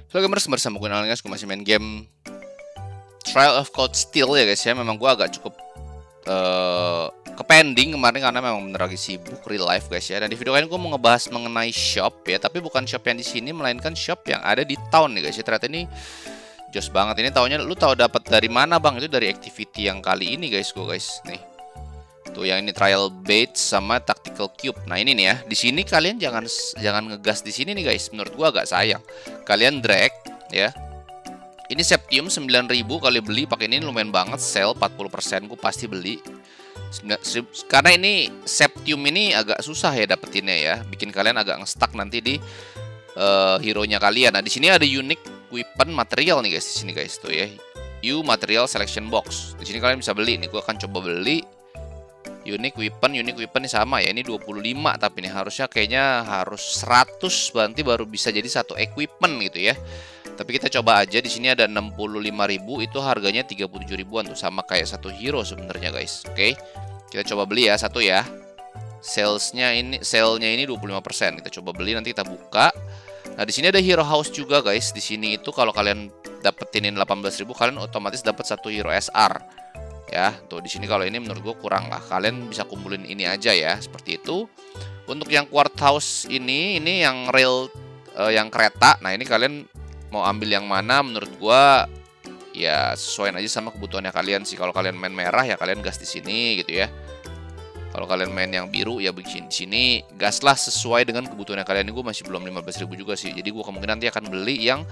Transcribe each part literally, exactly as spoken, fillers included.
Halo gamers, bersama gue Alan guys, gue masih main game Trial of Cold Steel ya guys ya. Memang gue agak cukup uh, ke pending kemarin karena memang bener lagi sibuk real life guys ya. Dan di video kali ini gue mau ngebahas mengenai shop ya, tapi bukan shop yang di sini melainkan shop yang ada di town nih guys ya. Ternyata ini jos banget. Ini taunya lu tahu dapat dari mana bang? Itu dari activity yang kali ini guys, gue guys nih. Tuh yang ini trial bait sama tactical cube. Nah ini nih ya, di sini kalian jangan jangan ngegas di sini nih guys. Menurut gua agak sayang. Kalian drag ya. Ini Septium sembilan ribu kali beli pakai ini lumayan banget, sale empat puluh persen gua pasti beli. Karena ini Septium ini agak susah ya dapetinnya ya. Bikin kalian agak nge-stuck nanti di uh, hero-nya kalian. Nah di sini ada unique weapon material nih guys di sini guys tuh ya. U material selection box. Di sini kalian bisa beli nih. Gua akan coba beli. Unique weapon, unique weapon ini sama ya. Ini dua puluh lima tapi nih harusnya kayaknya harus seratus nanti baru bisa jadi satu equipment gitu ya. Tapi kita coba aja. Di sini ada enam puluh lima ribu, itu harganya tiga puluh tujuh ribuan tuh, sama kayak satu hero sebenarnya guys. Oke. Kita coba beli ya satu ya. Salesnya ini, sale-nya ini dua puluh lima persen. Kita coba beli, nanti kita buka. Nah, di sini ada hero house juga guys. Di sini itu kalau kalian dapetinin delapan belas ribu, kalian otomatis dapat satu hero S R. Ya, tuh di sini kalau ini menurut gue kurang lah. Kalian bisa kumpulin ini aja ya, seperti itu. Untuk yang quart house ini, ini yang rail, uh, yang kereta. Nah ini kalian mau ambil yang mana? Menurut gue ya sesuaiin aja sama kebutuhannya kalian sih. Kalau kalian main merah ya kalian gas di sini gitu ya. Kalau kalian main yang biru ya begini di sini, gaslah sesuai dengan kebutuhannya kalian. Ini gue masih belum lima belas ribu juga sih. Jadi gue kemungkinan nanti akan beli yang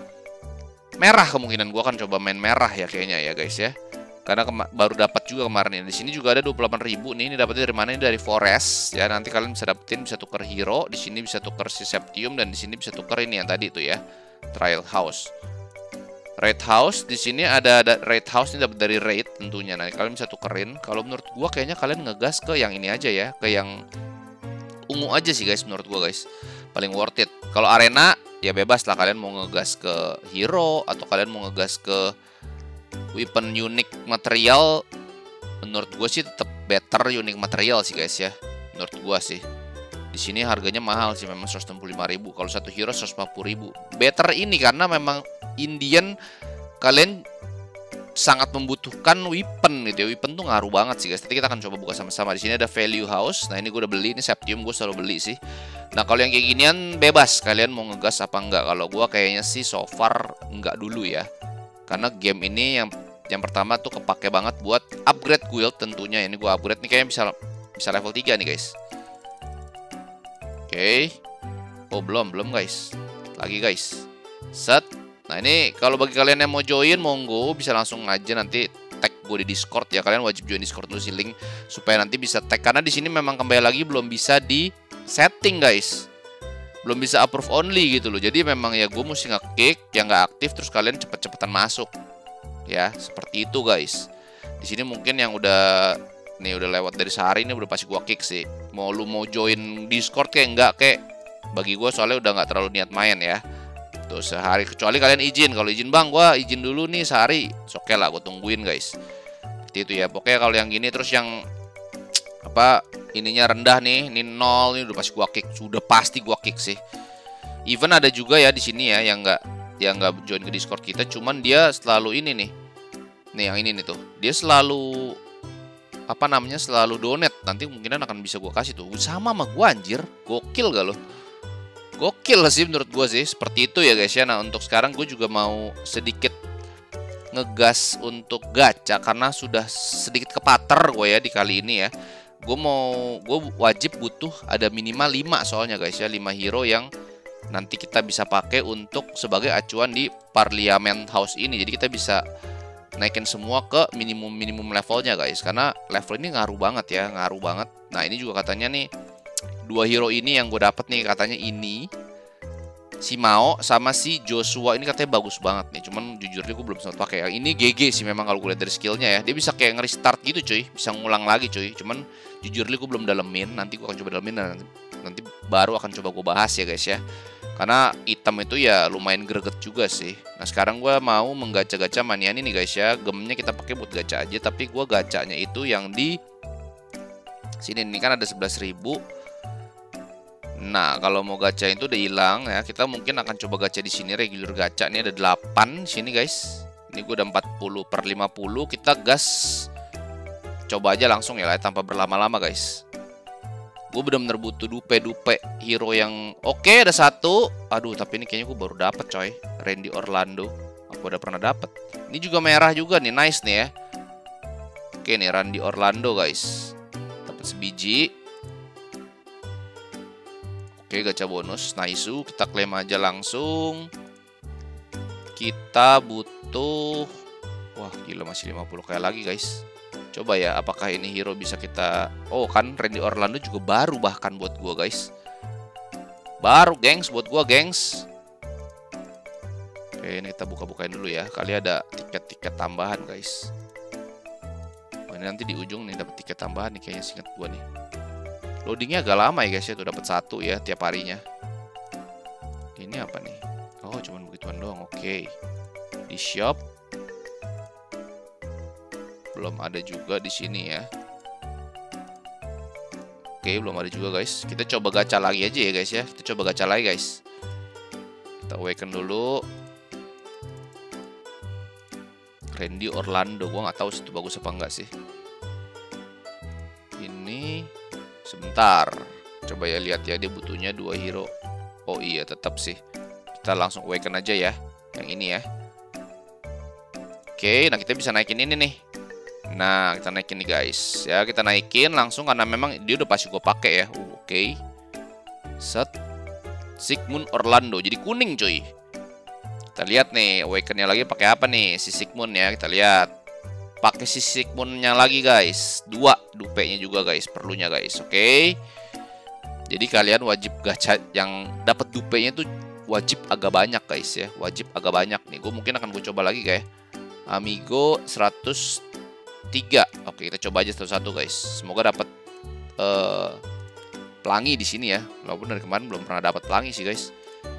merah. Kemungkinan gue akan coba main merah ya kayaknya ya guys ya. Karena baru dapat juga kemarin ini. Di sini juga ada dua puluh delapan ribu nih. Ini dapatnya dari mana? Ini dari Forest ya. Nanti kalian bisa dapetin, bisa tuker hero. Di sini bisa tuker si Septium, dan di sini bisa tuker ini yang tadi tuh ya. Trial House. Raid House di sini ada, ada Raid House ini dapat dari Raid tentunya. Nah, kalian bisa tukerin. Kalau menurut gua kayaknya kalian ngegas ke yang ini aja ya, ke yang ungu aja sih guys menurut gua guys. Paling worth it. Kalau arena ya bebas lah, kalian mau ngegas ke hero atau kalian mau ngegas ke weapon unique material. Menurut gue sih tetap better unique material sih guys ya. Menurut gue sih di sini harganya mahal sih, memang seratus enam puluh lima ribu. Kalau satu hero seratus lima puluh ribu. Better ini karena memang Indian kalian sangat membutuhkan weapon gitu ya. Weapon tuh ngaruh banget sih guys. Nanti kita akan coba buka sama-sama. Di sini ada value house. Nah ini gue udah beli. Ini Septium gue selalu beli sih. Nah kalau yang kayak ginian bebas, kalian mau ngegas apa enggak. Kalau gue kayaknya sih so far enggak dulu ya. Karena game ini yang yang pertama tuh kepake banget buat upgrade guild tentunya. Ini gua upgrade nih kayaknya bisa bisa level tiga nih guys. Oke. Okay. Oh, belum, belum guys. Lagi guys. Set. Nah, ini kalau bagi kalian yang mau join monggo bisa langsung aja nanti tag gue di Discord ya. Kalian wajib join Discord dulu, si link supaya nanti bisa tag, karena di sini memang kembali lagi belum bisa di setting guys. Belum bisa approve only gitu loh. Jadi memang ya gue mesti nge-kick yang nggak aktif, terus kalian cepet-cepetan masuk. Ya, seperti itu guys. Di sini mungkin yang udah nih udah lewat dari sehari ini udah pasti gua kick sih. Mau lu mau join Discord kayak enggak kayak bagi gua soalnya udah nggak terlalu niat main ya. Tuh sehari, kecuali kalian izin. Kalau izin bang, gua izin dulu nih sehari. Oke lah, gua tungguin guys. Seperti itu ya. Pokoknya kalau yang gini terus yang apa ininya rendah nih, ini nol, ini udah pasti gua kick. Sudah pasti gua kick sih. Even ada juga ya di sini ya yang enggak yang nggak join ke Discord kita, cuman dia selalu ini nih, nih yang ini nih tuh, dia selalu apa namanya selalu donate. Nanti kemungkinan akan bisa gue kasih tuh, sama sama gue anjir, gokil gak lo? Gokil sih menurut gue sih, seperti itu ya guys ya. Nah untuk sekarang gue juga mau sedikit ngegas untuk gacha karena sudah sedikit kepater gue ya di kali ini ya. Gue mau, gue wajib butuh ada minimal lima soalnya guys ya, lima hero yang nanti kita bisa pakai untuk sebagai acuan di Parliament House ini. Jadi kita bisa naikin semua ke minimum-minimum levelnya guys. Karena level ini ngaruh banget ya, ngaruh banget. Nah ini juga katanya nih, dua hero ini yang gue dapet nih katanya ini, si Mao sama si Joshua ini katanya bagus banget nih. Cuman jujur gue belum sempat pakai. Ini G G sih memang kalau gue lihat dari skillnya ya. Dia bisa kayak nge-restart gitu cuy, bisa ngulang lagi cuy. Cuman jujur gue belum dalemin. Nanti gue akan coba dalemin dan nanti baru akan coba gue bahas ya guys ya. Karena item itu ya lumayan greget juga sih. Nah sekarang gue mau menggacha-gacha manian ini guys ya. Gemnya kita pakai buat gacha aja, tapi gue gacanya itu yang di sini nih kan ada sebelas ribu. Nah, kalau mau gacha itu udah hilang ya. Kita mungkin akan coba gacha di sini, regular gacha. Ini ada delapan sini, guys. Ini gue udah empat puluh per lima puluh. Kita gas. Coba aja langsung ya lah, tanpa berlama-lama, guys. Gue bener-bener butuh dupe-dupe hero yang oke. Ada satu. Aduh, tapi ini kayaknya gue baru dapet, coy. Randy Orlando. Aku udah pernah dapet. Ini juga merah juga nih, nice nih ya. Oke nih, Randy Orlando, guys. Dapat sebiji. Oke, gacha bonus. Nice. Kita klaim aja langsung. Kita butuh. Wah, gila, masih lima puluh kayak lagi, guys. Coba ya, apakah ini hero bisa kita... Oh, kan Randy Orlando juga baru bahkan buat gua, guys. Baru, gengs, buat gua, gengs. Oke, ini kita buka-bukain dulu ya. Kali ada tiket-tiket tambahan, guys. Oh, ini nanti di ujung nih dapat tiket tambahan nih kayaknya, seingat gua nih. Loadingnya agak lama ya, guys ya. Tuh dapat satu ya tiap harinya. Ini apa nih? Oh, cuman begituan doang. Oke. Di shop belum ada juga di sini ya. Oke, belum ada juga, guys. Kita coba gacha lagi aja ya, guys ya. Kita coba gacha lagi, guys. Kita awaken dulu. Randy Orlando, gua nggak tahu sih itu bagus apa enggak sih. Ini sebentar. Coba ya lihat ya, dia butuhnya dua hero. Oh iya, tetap sih. Kita langsung awaken aja ya, yang ini ya. Oke, nah kita bisa naikin ini nih. Nah, kita naikin nih, guys. Ya, kita naikin langsung karena memang dia udah pasti gue pakai ya. Uh, Oke. Okay. Set. Sigmund Orlando. Jadi kuning, cuy. Kita lihat nih, awakennya lagi pakai apa nih? Si Sigmund ya, kita lihat. Pakai si Sigmundnya lagi, guys. Dua dupenya juga, guys. Perlunya, guys. Oke. Okay. Jadi kalian wajib gacha yang dapat dupenya tuh wajib agak banyak, guys ya. Wajib agak banyak nih. Gue mungkin akan gue coba lagi, guys. Amigo seratus tiga. Oke, kita coba aja satu-satu, guys. Semoga dapat uh, pelangi di sini ya. Walaupun dari kemarin belum pernah dapat pelangi sih, guys.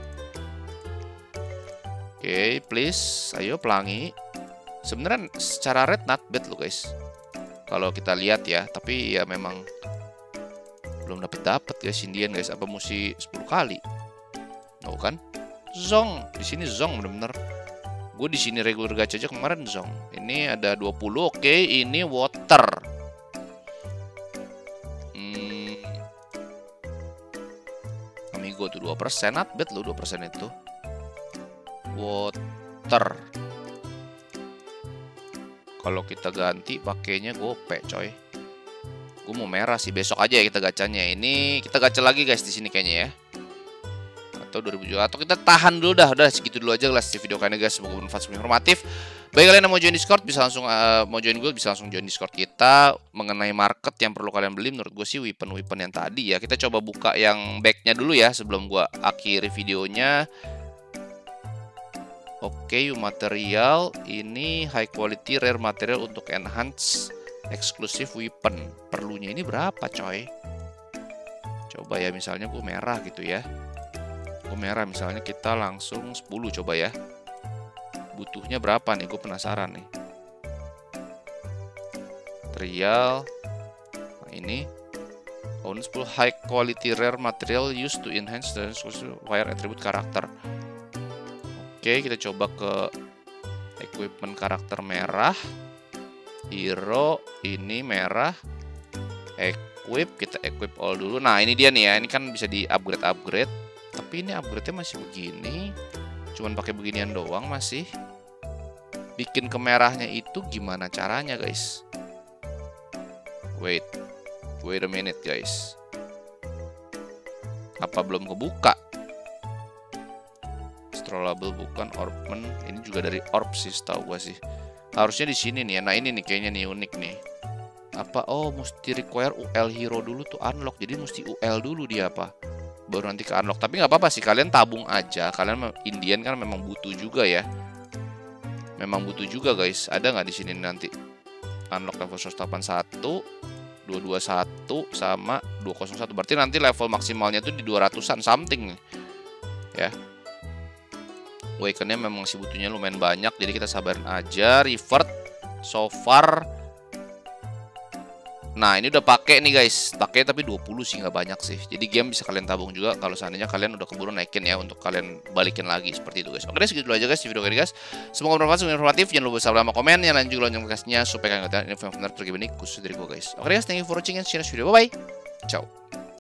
Oke, please, ayo pelangi. Sebenarnya secara red not bad loh, guys. Kalau kita lihat ya, tapi ya memang belum dapat dapat guys Indian, guys. Apa mesti sepuluh kali? No kan? Zong. Di sini Zong bener-bener. Gue di sini regular gacha aja kemarin Zong. Ini ada dua puluh. Oke, ini water. Hmm. Amigo tuh dua persen. Not bad loh dua persen itu. Water. Kalau kita ganti pakainya gope, coy. Gue mau merah sih. Besok aja ya kita gacanya. Ini kita gacha lagi, guys, di sini kayaknya ya. Atau dua ribu juga, atau kita tahan dulu dah. Udah segitu dulu aja lah video kali ini, guys. Semoga bermanfaat, informatif. Bagi kalian yang mau join Discord bisa langsung uh, mau join gue bisa langsung join Discord kita. Mengenai market yang perlu kalian beli, menurut gue sih weapon-weapon yang tadi ya. Kita coba buka yang backnya dulu ya sebelum gue akhiri videonya. Oke, okay, material ini high quality rare material untuk enhance exclusive weapon. Perlunya ini berapa, coy? Coba ya, misalnya gue merah gitu ya. Gue merah misalnya, kita langsung sepuluh coba ya. Butuhnya berapa nih? Gue penasaran nih. Material. Nah, ini. Oh, ini sepuluh high quality rare material used to enhance the fire attribute karakter. Oke, kita coba ke equipment karakter merah. Hero ini merah. Equip, kita equip all dulu. Nah, ini dia nih ya. Ini kan bisa di upgrade-upgrade. Tapi ini upgrade-nya masih begini. Cuman pakai beginian doang masih. Bikin kemerahnya itu gimana caranya, guys? Wait. Wait a minute, guys. Apa belum kebuka? Strollable bukan, Orbman. Ini juga dari Orb sih, tahu gua sih. Harusnya di sini nih ya. Nah, ini nih kayaknya nih unik nih. Apa? Oh, mesti require U L hero dulu tuh unlock. Jadi mesti U L dulu dia apa? Baru nanti ke unlock. Tapi nggak apa-apa sih, kalian tabung aja. Kalian Indian kan memang butuh juga ya. Memang butuh juga, guys. Ada nggak di sini nanti? Unlock level seratus delapan puluh satu, dua ratus dua puluh satu sama dua ratus satu. Berarti nanti level maksimalnya tuh di dua ratusan something nih. Ya. Awaken-nya memang masih butuhnya lumayan banyak, jadi kita sabarin aja. Revert so far Nah, ini udah pakai nih guys. Pakai tapi dua puluh sih, nggak banyak sih. Jadi game bisa kalian tabung juga kalau seandainya kalian udah keburu naikin ya, untuk kalian balikin lagi seperti itu guys. Oke, segitu dulu aja guys di video kali guys. Semoga bermanfaat, semoga informatif. Jangan lupa subscribe sama komen, yang lain juga lonceng notifikasinya supaya kalian ketahuan info yang benar terkini khusus dari gue guys. Oke guys, thank you for watching and see you next video. Bye bye. Ciao.